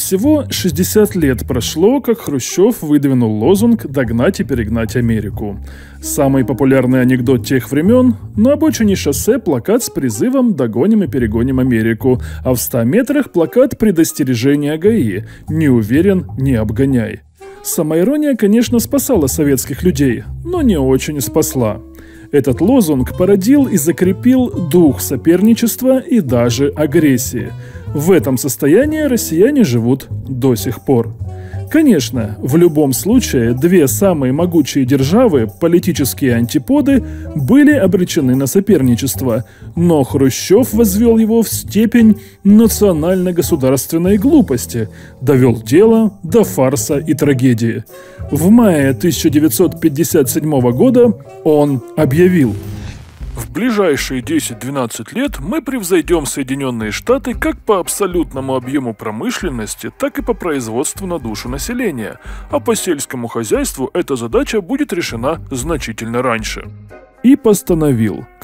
Всего 60 лет прошло, как Хрущев выдвинул лозунг «Догнать и перегнать Америку». Самый популярный анекдот тех времен – на обочине шоссе плакат с призывом «Догоним и перегоним Америку», а в 100 метрах плакат предостережения ГАИ «Не уверен, не обгоняй». Самоирония, конечно, спасала советских людей, но не очень спасла. Этот лозунг породил и закрепил дух соперничества и даже агрессии. В этом состоянии россияне живут до сих пор. Конечно, в любом случае, две самые могучие державы, политические антиподы, были обречены на соперничество, но Хрущев возвел его в степень национально-государственной глупости, довел дело до фарса и трагедии. В мае 1957 года он объявил: «В ближайшие 10-12 лет мы превзойдем Соединенные Штаты как по абсолютному объему промышленности, так и по производству на душу населения, а по сельскому хозяйству эта задача будет решена значительно раньше». И постановил к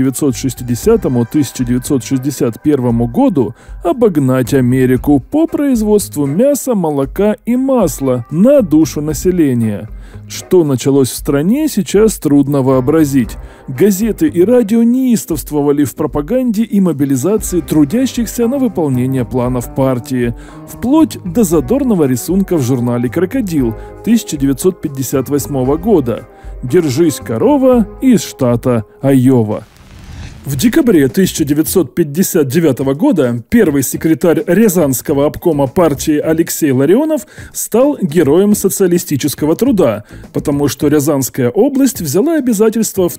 1960-1961 году обогнать Америку по производству мяса, молока и масла на душу населения. Что началось в стране, сейчас трудно вообразить. Газеты и радио неистовствовали в пропаганде и мобилизации трудящихся на выполнение планов партии, вплоть до задорного рисунка в журнале «Крокодил» 1958 года. «Держись, корова» из штата Айова. В декабре 1959 года первый секретарь Рязанского обкома партии Алексей Ларионов стал героем социалистического труда, потому что Рязанская область взяла обязательство в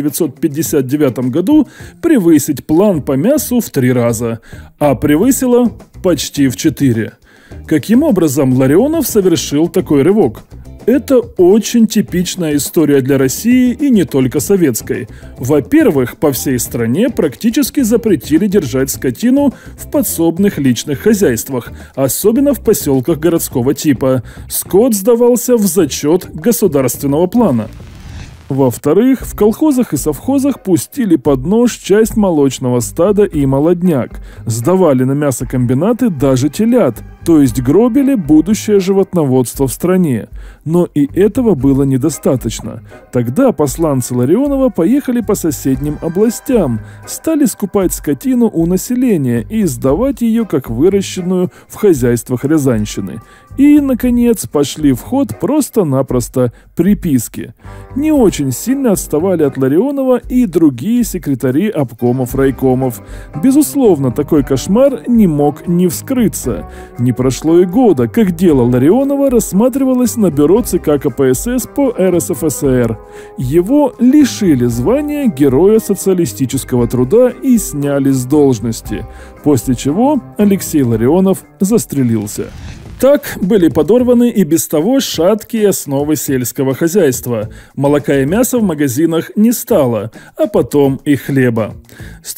1959 году превысить план по мясу в 3 раза, а превысила почти в 4. Каким образом Ларионов совершил такой рывок? Это очень типичная история для России и не только советской. Во-первых, по всей стране практически запретили держать скотину в подсобных личных хозяйствах, особенно в поселках городского типа. Скот сдавался в зачет государственного плана. Во-вторых, в колхозах и совхозах пустили под нож часть молочного стада и молодняк. Сдавали на мясокомбинаты даже телят, то есть гробили будущее животноводство в стране. Но и этого было недостаточно. Тогда посланцы Ларионова поехали по соседним областям, стали скупать скотину у населения и сдавать ее как выращенную в хозяйствах Рязанщины. И, наконец, пошли в ход просто-напросто приписки. Не очень сильно отставали от Ларионова и другие секретари обкомов-райкомов. Безусловно, такой кошмар не мог не вскрыться. Не прошло и года, как дело Ларионова рассматривалось на бюро ЦК КПСС по РСФСР. Его лишили звания Героя социалистического труда и сняли с должности, после чего Алексей Ларионов застрелился. Так были подорваны и без того шаткие основы сельского хозяйства. Молока и мяса в магазинах не стало, а потом и хлеба. С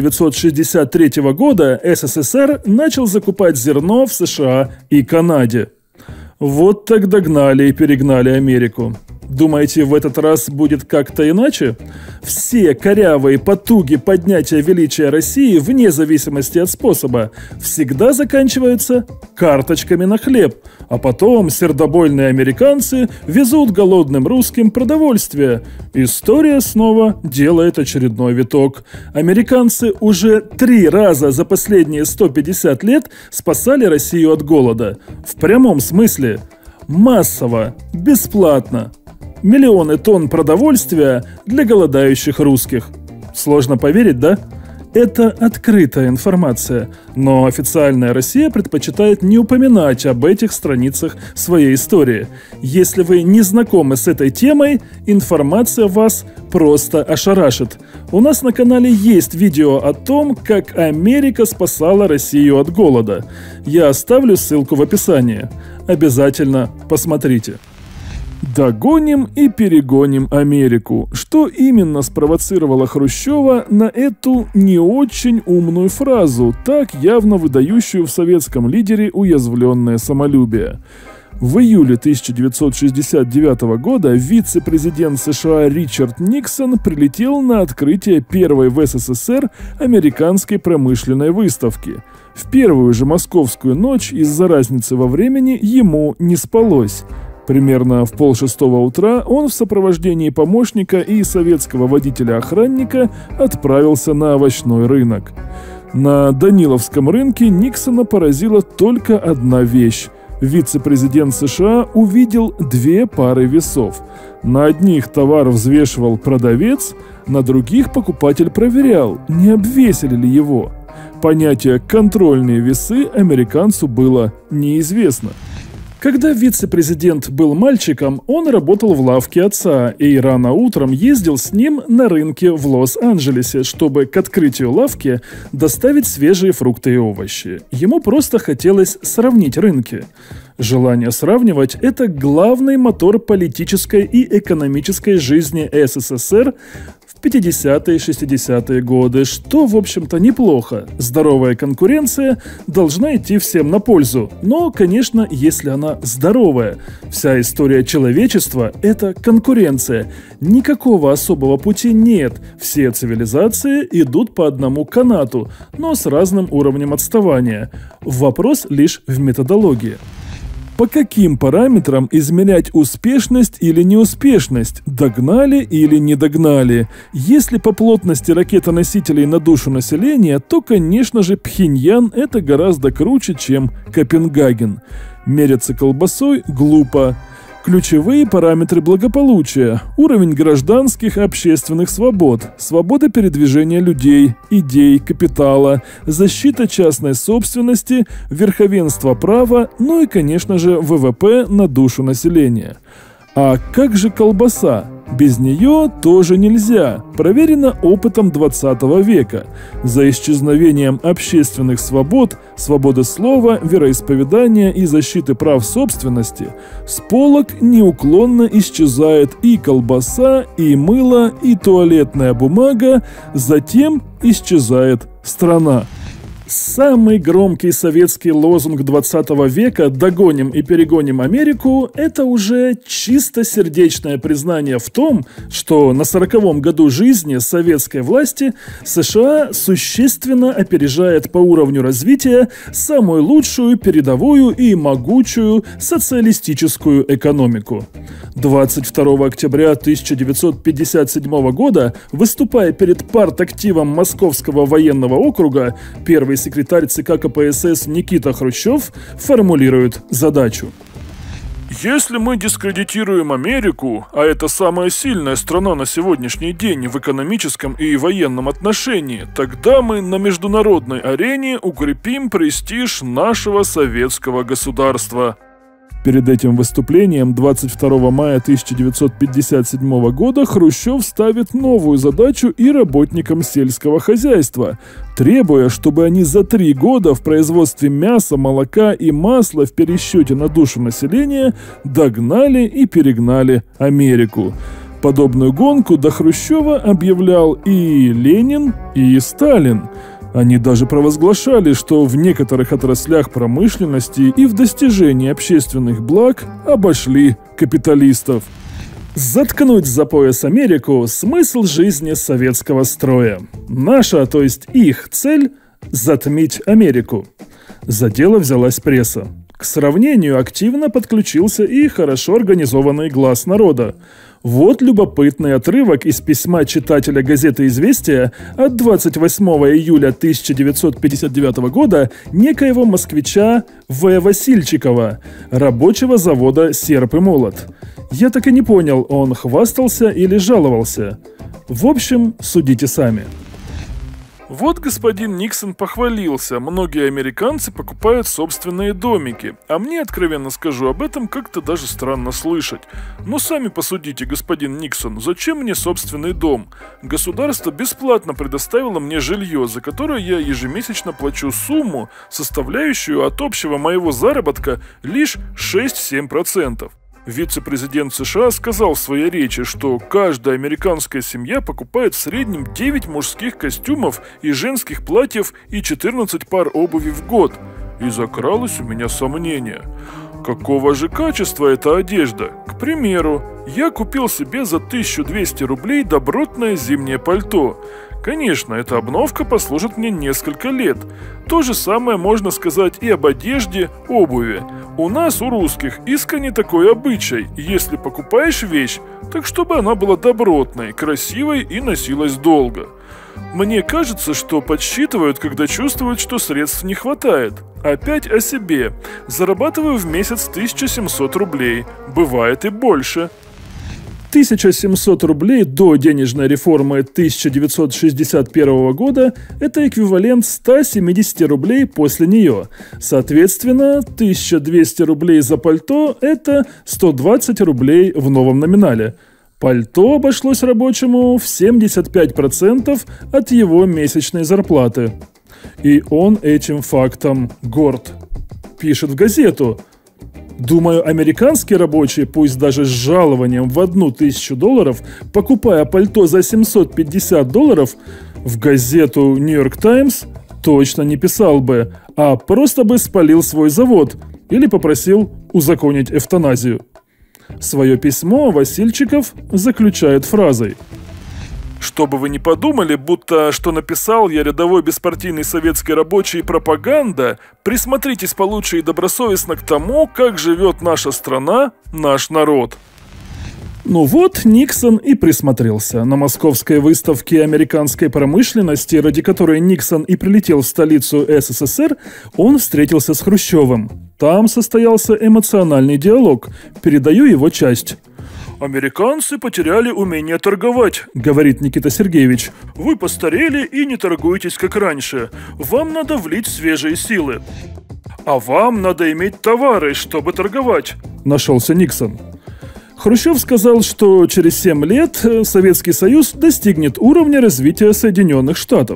1963 года СССР начал закупать зерно в США и Канаде. Вот так догнали и перегнали Америку. Думаете, в этот раз будет как-то иначе? Все корявые потуги поднятия величия России, вне зависимости от способа, всегда заканчиваются карточками на хлеб, а потом сердобольные американцы везут голодным русским продовольствие. История снова делает очередной виток. Американцы уже 3 раза за последние 150 лет спасали Россию от голода. В прямом смысле. Массово, бесплатно. Миллионы тонн продовольствия для голодающих русских. Сложно поверить, да? Это открытая информация, но официальная Россия предпочитает не упоминать об этих страницах своей истории. Если вы не знакомы с этой темой, информация вас просто ошарашит. У нас на канале есть видео о том, как Америка спасала Россию от голода. Я оставлю ссылку в описании. Обязательно посмотрите. Догоним и перегоним Америку. Что именно спровоцировало Хрущева на эту не очень умную фразу, так явно выдающую в советском лидере уязвленное самолюбие? В июле 1969 года вице-президент США Ричард Никсон прилетел на открытие первой в СССР американской промышленной выставки. В первую же московскую ночь из-за разницы во времени ему не спалось. Примерно в 5:30 утра он в сопровождении помощника и советского водителя-охранника отправился на овощной рынок. На Даниловском рынке Никсона поразила только одна вещь. Вице-президент США увидел две пары весов. На одних товар взвешивал продавец, на других покупатель проверял, не обвесили ли его. Понятие «контрольные весы» американцу было неизвестно. Когда вице-президент был мальчиком, он работал в лавке отца и рано утром ездил с ним на рынке в Лос-Анджелесе, чтобы к открытию лавки доставить свежие фрукты и овощи. Ему просто хотелось сравнить рынки. Желание сравнивать – это главный мотор политической и экономической жизни СССР в 50-е и 60-е годы, что, в общем-то, неплохо. Здоровая конкуренция должна идти всем на пользу, но, конечно, если она здоровая. Вся история человечества – это конкуренция. Никакого особого пути нет. Все цивилизации идут по одному канату, но с разным уровнем отставания. Вопрос лишь в методологии. По каким параметрам измерять успешность или неуспешность, догнали или не догнали? Если по плотности ракетоносителей на душу населения, то, конечно же, Пхеньян – это гораздо круче, чем Копенгаген. Меряться колбасой глупо. Ключевые параметры благополучия, уровень гражданских и общественных свобод, свобода передвижения людей, идей, капитала, защита частной собственности, верховенство права, ну и, конечно же, ВВП на душу населения. А как же колбаса? Без нее тоже нельзя. Проверено опытом 20 века. За исчезновением общественных свобод, свободы слова, вероисповедания и защиты прав собственности, с полок неуклонно исчезает и колбаса, и мыло, и туалетная бумага, затем исчезает страна. Самый громкий советский лозунг 20 века «Догоним и перегоним Америку» – это уже чисто сердечное признание в том, что на 40-м году жизни советской власти США существенно опережает по уровню развития самую лучшую, передовую и могучую социалистическую экономику. 22 октября 1957 года, выступая перед партактивом Московского военного округа, первый секретарь ЦК КПСС Никита Хрущев формулирует задачу. Если мы дискредитируем Америку, а это самая сильная страна на сегодняшний день в экономическом и военном отношении, тогда мы на международной арене укрепим престиж нашего советского государства. Перед этим выступлением 22 мая 1957 года Хрущев ставит новую задачу и работникам сельского хозяйства, требуя, чтобы они за 3 года в производстве мяса, молока и масла в пересчете на душу населения догнали и перегнали Америку. Подобную гонку до Хрущева объявлял и Ленин, и Сталин. Они даже провозглашали, что в некоторых отраслях промышленности и в достижении общественных благ обошли капиталистов. Заткнуть за пояс Америку – смысл жизни советского строя. Наша, то есть их цель – затмить Америку. За дело взялась пресса. К сравнению активно подключился и хорошо организованный «Глаз народа». Вот любопытный отрывок из письма читателя газеты «Известия» от 28 июля 1959 года некоего москвича В. Васильчикова, рабочего завода «Серп и молот». Я так и не понял, он хвастался или жаловался. В общем, судите сами. Вот господин Никсон похвалился, многие американцы покупают собственные домики, а мне, откровенно скажу, об этом как-то даже странно слышать. Но сами посудите, господин Никсон, зачем мне собственный дом? Государство бесплатно предоставило мне жилье, за которое я ежемесячно плачу сумму, составляющую от общего моего заработка лишь 6-7%. Вице-президент США сказал в своей речи, что каждая американская семья покупает в среднем 9 мужских костюмов и женских платьев и 14 пар обуви в год. И закралось у меня сомнение. Какого же качества эта одежда? К примеру, я купил себе за 1200 рублей добротное зимнее пальто. Конечно, эта обновка послужит мне несколько лет. То же самое можно сказать и об одежде, обуви. У нас, у русских, искренне такой обычай. Если покупаешь вещь, так чтобы она была добротной, красивой и носилась долго. Мне кажется, что подсчитывают, когда чувствуют, что средств не хватает. Опять о себе. Зарабатываю в месяц 1700 рублей. Бывает и больше. 1700 рублей до денежной реформы 1961 года – это эквивалент 170 рублей после нее. Соответственно, 1200 рублей за пальто – это 120 рублей в новом номинале. Пальто обошлось рабочему в 75% от его месячной зарплаты. И он этим фактом горд. Пишет в газету: «Думаю, американские рабочие, пусть даже с жалованием в $1000, покупая пальто за $750, в газету New York Times точно не писал бы, а просто бы спалил свой завод или попросил узаконить эвтаназию». Свое письмо Васильчиков заключает фразой: «Чтобы вы не подумали, будто что написал я рядовой беспартийный советский рабочий пропаганда, присмотритесь получше и добросовестно к тому, как живет наша страна, наш народ». Ну вот, Никсон и присмотрелся. На московской выставке американской промышленности, ради которой Никсон и прилетел в столицу СССР, он встретился с Хрущевым. Там состоялся эмоциональный диалог. Передаю его часть. «Американцы потеряли умение торговать», — говорит Никита Сергеевич. «Вы постарели и не торгуетесь, как раньше. Вам надо влить свежие силы». «А вам надо иметь товары, чтобы торговать», — нашелся Никсон. Хрущев сказал, что через 7 лет Советский Союз достигнет уровня развития Соединенных Штатов.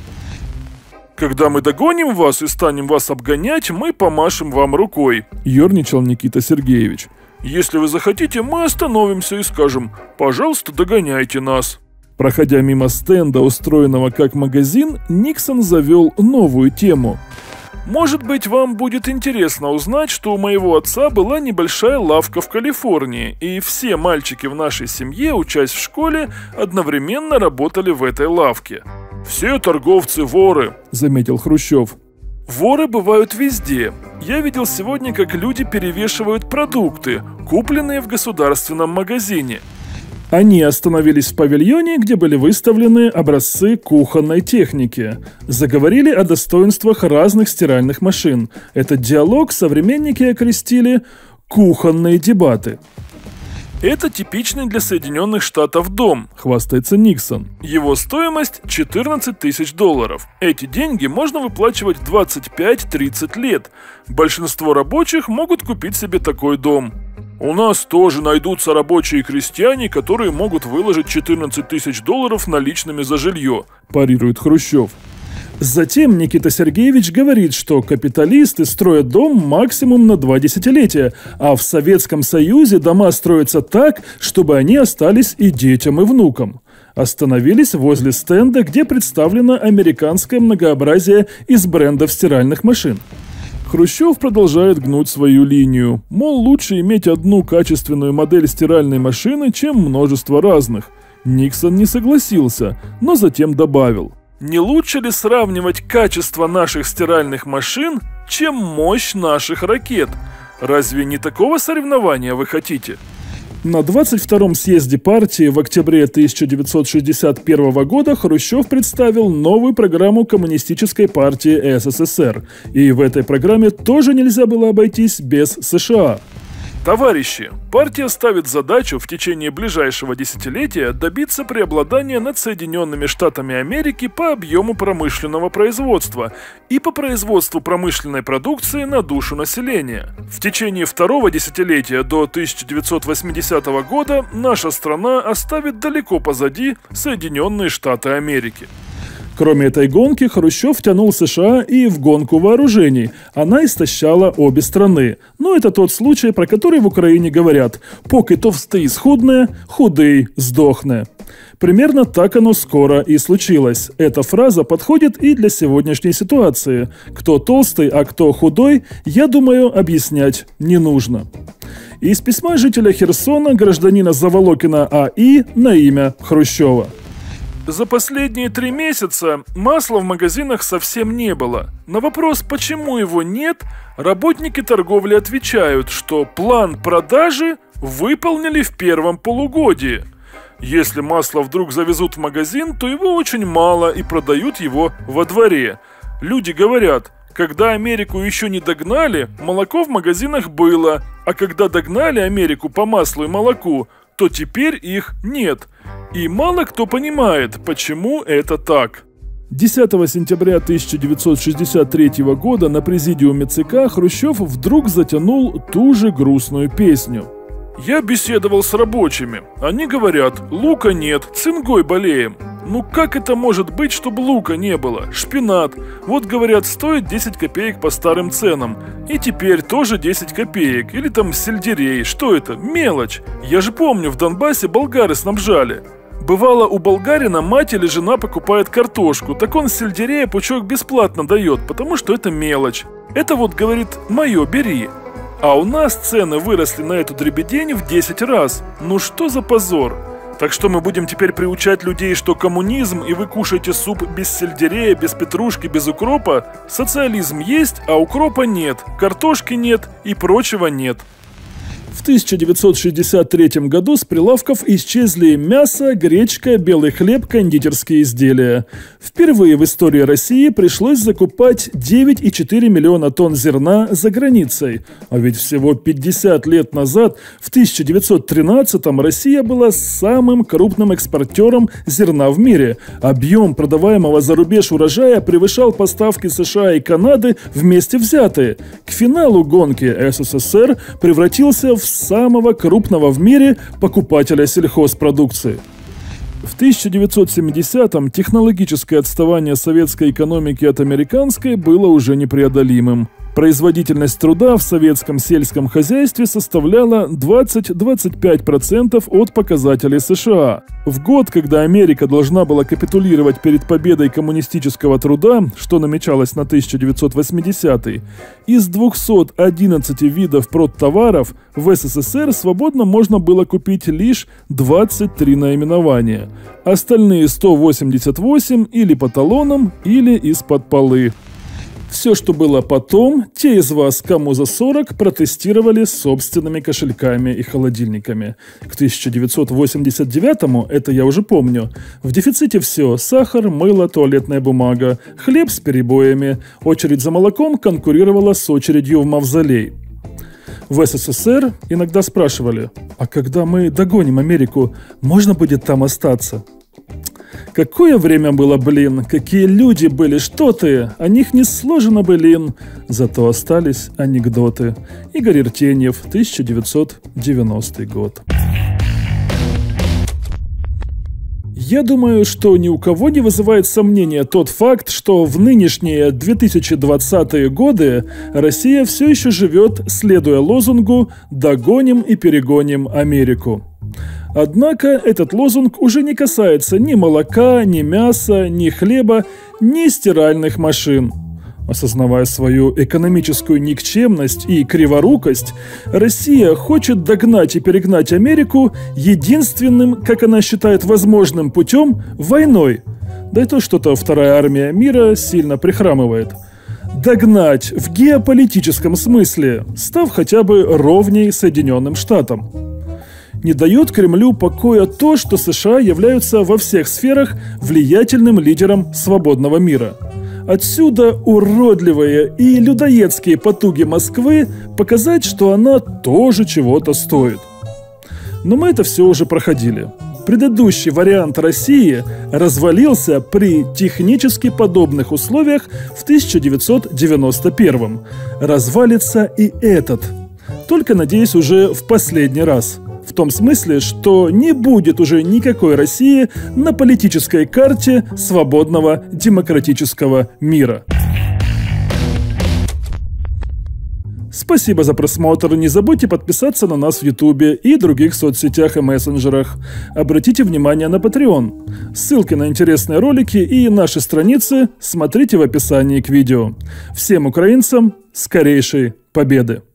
«Когда мы догоним вас и станем вас обгонять, мы помашем вам рукой», — ерничал Никита Сергеевич. «Если вы захотите, мы остановимся и скажем: пожалуйста, догоняйте нас». Проходя мимо стенда, устроенного как магазин, Никсон завел новую тему. «Может быть, вам будет интересно узнать, что у моего отца была небольшая лавка в Калифорнии, и все мальчики в нашей семье, учась в школе, одновременно работали в этой лавке». «Все торговцы воры», — заметил Хрущев. «Воры бывают везде. Я видел сегодня, как люди перевешивают продукты, купленные в государственном магазине». Они остановились в павильоне, где были выставлены образцы кухонной техники. Заговорили о достоинствах разных стиральных машин. Этот диалог современники окрестили «кухонные дебаты». «Это типичный для Соединенных Штатов дом», — хвастается Никсон. «Его стоимость $14 тысяч. Эти деньги можно выплачивать 25-30 лет. Большинство рабочих могут купить себе такой дом». «У нас тоже найдутся рабочие и крестьяне, которые могут выложить $14 тысяч наличными за жилье», – парирует Хрущев. Затем Никита Сергеевич говорит, что капиталисты строят дом максимум на 2 десятилетия, а в Советском Союзе дома строятся так, чтобы они остались и детям, и внукам. Остановились возле стенда, где представлено американское многообразие из брендов стиральных машин. Хрущев продолжает гнуть свою линию, мол, лучше иметь одну качественную модель стиральной машины, чем множество разных. Никсон не согласился, но затем добавил: «Не лучше ли сравнивать качество наших стиральных машин, чем мощь наших ракет? Разве не такого соревнования вы хотите?» На 22-м съезде партии в октябре 1961 года Хрущев представил новую программу Коммунистической партии СССР. И в этой программе тоже нельзя было обойтись без США. «Товарищи, партия ставит задачу в течение ближайшего десятилетия добиться преобладания над Соединенными Штатами Америки по объему промышленного производства и по производству промышленной продукции на душу населения. В течение второго десятилетия до 1980 года наша страна оставит далеко позади Соединенные Штаты Америки». Кроме этой гонки, Хрущев втянул США и в гонку вооружений. Она истощала обе страны. Но это тот случай, про который в Украине говорят: «Поки товстий схудне, худий сдохне». Примерно так оно скоро и случилось. Эта фраза подходит и для сегодняшней ситуации. Кто толстый, а кто худой, я думаю, объяснять не нужно. Из письма жителя Херсона, гражданина Заволокина А.И. на имя Хрущева. За последние 3 месяца масла в магазинах совсем не было. На вопрос, почему его нет, работники торговли отвечают, что план продажи выполнили в первом полугодии. Если масло вдруг завезут в магазин, то его очень мало и продают его во дворе. Люди говорят: когда Америку еще не догнали, молоко в магазинах было, а когда догнали Америку по маслу и молоку, то теперь их нет. И мало кто понимает, почему это так. 10 сентября 1963 года на президиуме ЦК Хрущев вдруг затянул ту же грустную песню. «Я беседовал с рабочими. Они говорят: лука нет, цингой болеем. Ну как это может быть, чтобы лука не было? Шпинат. Вот говорят, стоит 10 копеек по старым ценам. И теперь тоже 10 копеек. Или там сельдерей. Что это? Мелочь. Я же помню, в Донбассе болгары снабжали. Бывало, у болгарина мать или жена покупает картошку, так он сельдерея пучок бесплатно дает, потому что это мелочь. Это вот, говорит, мое, бери. А у нас цены выросли на эту дребедень в 10 раз. Ну что за позор? Так что мы будем теперь приучать людей, что коммунизм, и вы кушаете суп без сельдерея, без петрушки, без укропа? Социализм есть, а укропа нет, картошки нет и прочего нет». В 1963 году с прилавков исчезли мясо, гречка, белый хлеб, кондитерские изделия. Впервые в истории России пришлось закупать 9,4 миллиона тонн зерна за границей. А ведь всего 50 лет назад, в 1913-м, Россия была самым крупным экспортером зерна в мире. Объем продаваемого за рубеж урожая превышал поставки США и Канады вместе взятые. К финалу гонки СССР превратился в самого крупного в мире покупателя сельхозпродукции. В 1970-м технологическое отставание советской экономики от американской было уже непреодолимым. Производительность труда в советском сельском хозяйстве составляла 20-25% от показателей США. В год, когда Америка должна была капитулировать перед победой коммунистического труда, что намечалось на 1980-й, из 211 видов продтоваров в СССР свободно можно было купить лишь 23 наименования. Остальные 188 или по талонам, или из-под полы. Все, что было потом, те из вас, кому за 40, протестировали собственными кошельками и холодильниками. К 1989-му, это я уже помню, в дефиците все: сахар, мыло, туалетная бумага, хлеб с перебоями, очередь за молоком конкурировала с очередью в мавзолей. В СССР иногда спрашивали: а когда мы догоним Америку, можно будет там остаться? Какое время было, блин, какие люди были, что ты, о них не сложено, блин. Зато остались анекдоты. Игорь Иртеньев, 1990 год. Я думаю, что ни у кого не вызывает сомнения тот факт, что в нынешние 2020-е годы Россия все еще живет, следуя лозунгу «Догоним и перегоним Америку». Однако этот лозунг уже не касается ни молока, ни мяса, ни хлеба, ни стиральных машин. Осознавая свою экономическую никчемность и криворукость, Россия хочет догнать и перегнать Америку единственным, как она считает возможным путем, войной. Да и то что-то вторая армия мира сильно прихрамывает. Догнать в геополитическом смысле, став хотя бы ровней Соединенным Штатам. Не дает Кремлю покоя то, что США являются во всех сферах влиятельным лидером свободного мира. Отсюда уродливые и людоедские потуги Москвы показать, что она тоже чего-то стоит. Но мы это все уже проходили. Предыдущий вариант России развалился при технически подобных условиях в 1991-м. Развалится и этот. Только, надеюсь, уже в последний раз. В том смысле, что не будет уже никакой России на политической карте свободного демократического мира. Спасибо за просмотр. Не забудьте подписаться на нас в Ютубе и других соцсетях и мессенджерах. Обратите внимание на Patreon. Ссылки на интересные ролики и наши страницы смотрите в описании к видео. Всем украинцам скорейшей победы!